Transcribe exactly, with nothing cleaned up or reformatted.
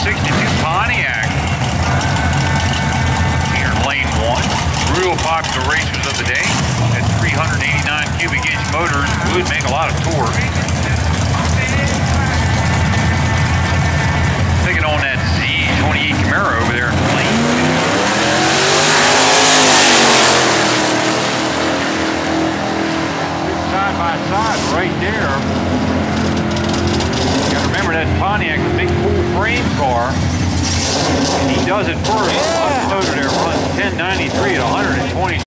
sixty-two Pontiac here in lane one. Real popular racers of the day. At three hundred eighty-nine cubic inch motors would make a lot of torque. Taking on that Z twenty-eight Camaro over there in lane two. Side by side right there. You gotta remember that Pontiac, a big full frame car. And he does it first. Yeah. Motor there runs ten ninety-three at one hundred twenty.